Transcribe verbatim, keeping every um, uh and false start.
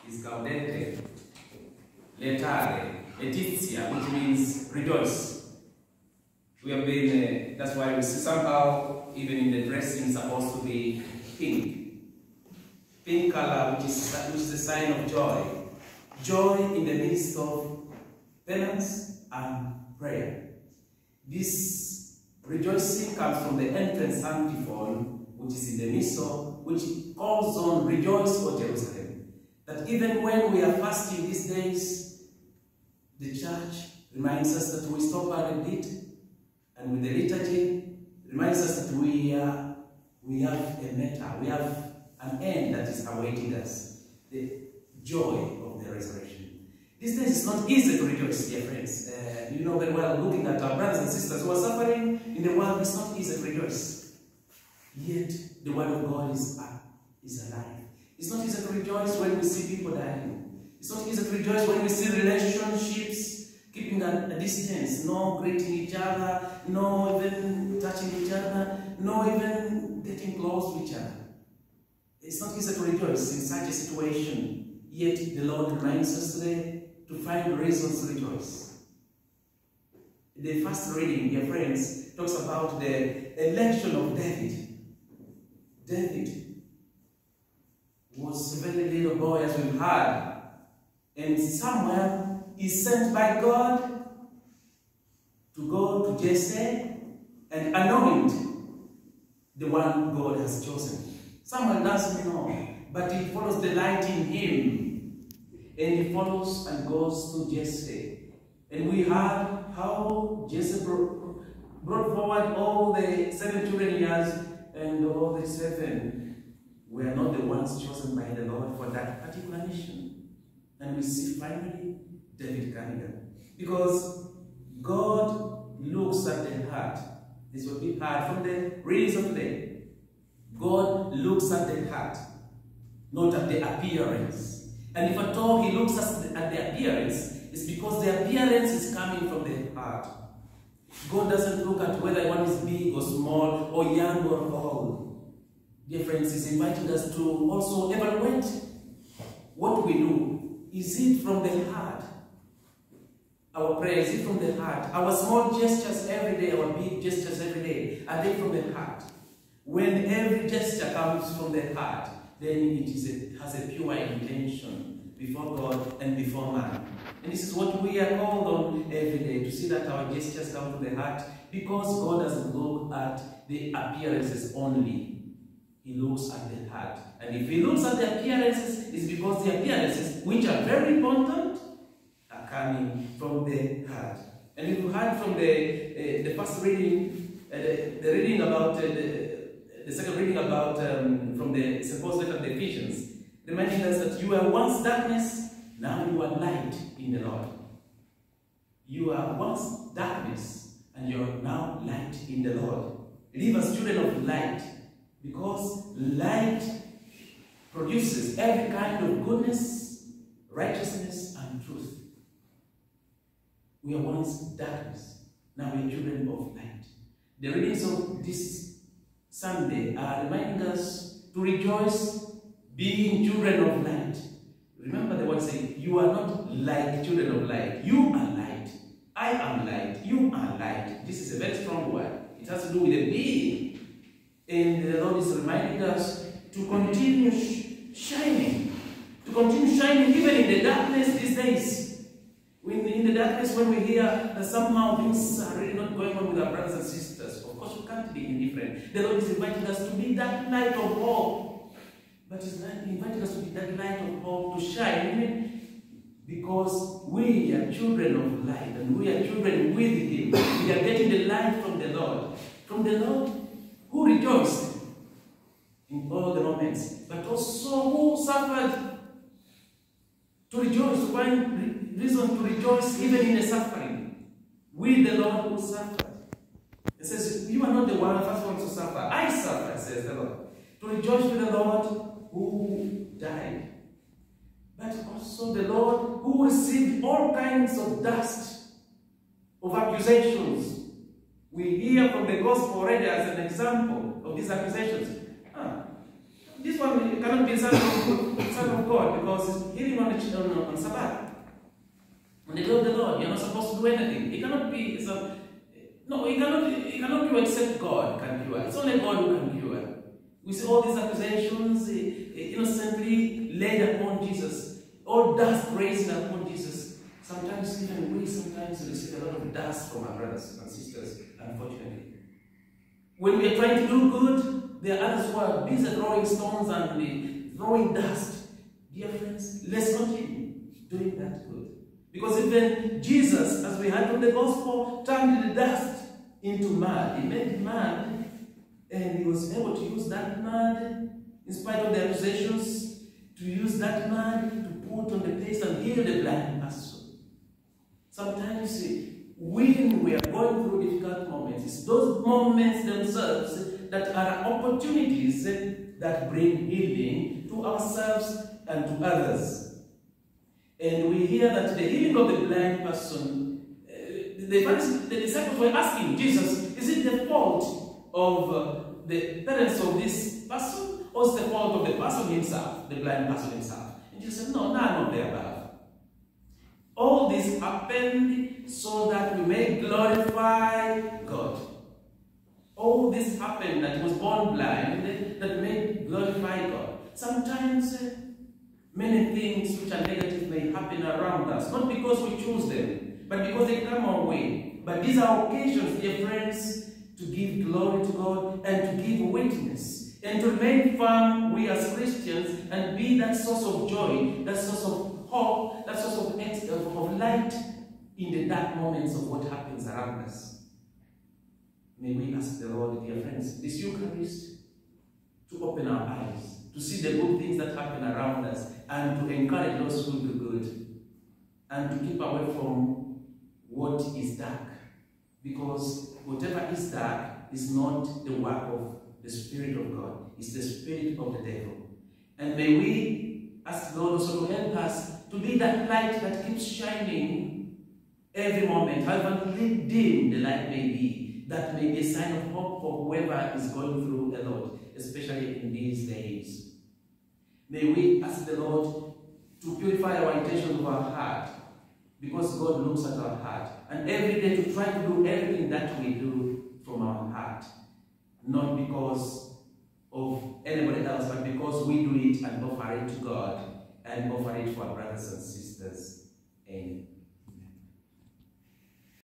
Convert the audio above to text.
is gaudete, letare, letizia, which means rejoice. We have been, uh, that's why we see somehow, even in the dressing, supposed to be pink. Pink color, which is, which is a sign of joy. Joy in the midst of penance and prayer. This rejoicing comes from the entrance antiphon, which is in the Missal, which calls on rejoice, O Jerusalem. That even when we are fasting these days, the church reminds us that we stop a bit, and with the liturgy, reminds us that we, uh, we have a meta, we have an end that is awaiting us, the joy of the resurrection. These days it's not easy to rejoice, dear friends. Uh, you know very well, looking at our brothers and sisters who are suffering in the world, it's not easy to rejoice. Yet the word of God is, uh, is alive. It's not easy to rejoice when we see people dying. It's not easy to rejoice when we see relationships keeping a, a distance, no greeting each other, no even touching each other, no even getting close to each other. It's not easy to rejoice in such a situation. Yet the Lord reminds us today to find reasons to rejoice. The first reading, dear friends, talks about the election of David. David was a very little boy, as we've heard, and Samuel is sent by God to go to Jesse and anoint the one God has chosen. Samuel doesn't know, but he follows the light in him, and he follows and goes to Jesse. And we heard how Jesse brought, brought forward all the seven children he has, and all the seven were not the ones chosen by the Lord for that particular mission. And we see finally David coming up. Because God looks at the heart. This will be heard from the readings of today. God looks at the heart, not at the appearance. And if at all he looks at the, at the appearance, it's because the appearance is coming from the heart. God doesn't look at whether one is big or small, or young or old. Dear friends, he's inviting us to also evaluate what we do. Is it from the heart? Our prayer, is it from the heart? Our small gestures every day, our big gestures every day, are they from the heart? When every gesture comes from the heart, then it is a, has a pure intention before God and before man. And this is what we are called on every day, to see that our gestures come from the heart, because God doesn't look at the appearances only. He looks at the heart. And if he looks at the appearances, it's because the appearances, which are very important, are coming from the heart. And if you heard from the, uh, the first reading, uh, the, the reading about, uh, the, the second reading about, um, from the supposed letter of the Ephesians, reminding us that you were once darkness, now you are light in the Lord. You are once darkness, and you are now light in the Lord. Live as children of light, because light produces every kind of goodness, righteousness, and truth. We are once darkness, now we are children of light. The readings of this Sunday are reminding us to rejoice being children of light. Remember the word saying, you are not like children of light. You are light. I am light. You are light. This is a very strong word. It has to do with a being. And the Lord is reminding us to continue sh shining. To continue shining even in the darkness these days. When in the darkness, when we hear that somehow things are really not going on with our brothers and sisters, of course we can't be indifferent. The Lord is inviting us to be that light of hope. But He's inviting us to be that light of hope, to shine, because we are children of light, and we are children with Him. We are getting the light from the Lord. From the Lord who rejoiced in all the moments, but also who suffered to rejoice, to find reason to rejoice even in the suffering, with the Lord who suffered. It says, you are not the one first one to suffer. I suffer, says the Lord. To rejoice with the Lord who died. But also the Lord who received all kinds of dust, of accusations. We hear from the gospel already as an example of these accusations. Ah, this one cannot be a son of, son of God because he's healing on, the, on, on Sabbath. On the day of the Lord, you're not supposed to do anything. He cannot be some. No, he cannot. He cannot cure except God can cure. It's only God who can cure. We see all these accusations innocently laid upon Jesus, all dust raised upon Jesus. Sometimes even we sometimes receive a lot of dust from our brothers and sisters, unfortunately. When we are trying to do good, there are others who are busy throwing stones and throwing dust. Dear friends, let's continue doing that good. Because even Jesus, as we heard from the gospel, turned the dust into mud. He made mud, and he was able to use that mud, in spite of the accusations, to use that mud to put on the place and heal the blind person. Sometimes, when we are going through difficult moments, it's those moments themselves that are opportunities that bring healing to ourselves and to others. And we hear that the healing of the blind person, uh, the, the disciples were asking Jesus, is it the fault of uh, the parents of this person, or is it the fault of the person himself, the blind person himself? And Jesus said, no, none of the above. All this happened so that we may glorify God. All this happened that he was born blind, that may glorify God. Sometimes, uh, many things which are negative may happen around us, not because we choose them, but because they come our way. But these are occasions, dear friends, to give glory to God and to give witness and to remain firm, we as Christians, and be that source of joy, that source of hope, that source of, of, of light in the dark moments of what happens around us. May we ask the Lord, dear friends, this Eucharist, to open our eyes, to see the good things that happen around us, and to encourage those who do good, and to keep away from what is dark, because whatever is dark is not the work of the Spirit of God, it's the spirit of the devil. And may we ask God also to help us to be that light that keeps shining every moment, however dim the light may be, that may be a sign of hope for whoever is going through a lot, especially in these days. May we ask the Lord to purify our intentions of our heart, because God looks at our heart, and every day to try to do everything that we do from our heart, not because of anybody else, but because we do it and offer it to God and offer it to our brothers and sisters. Amen.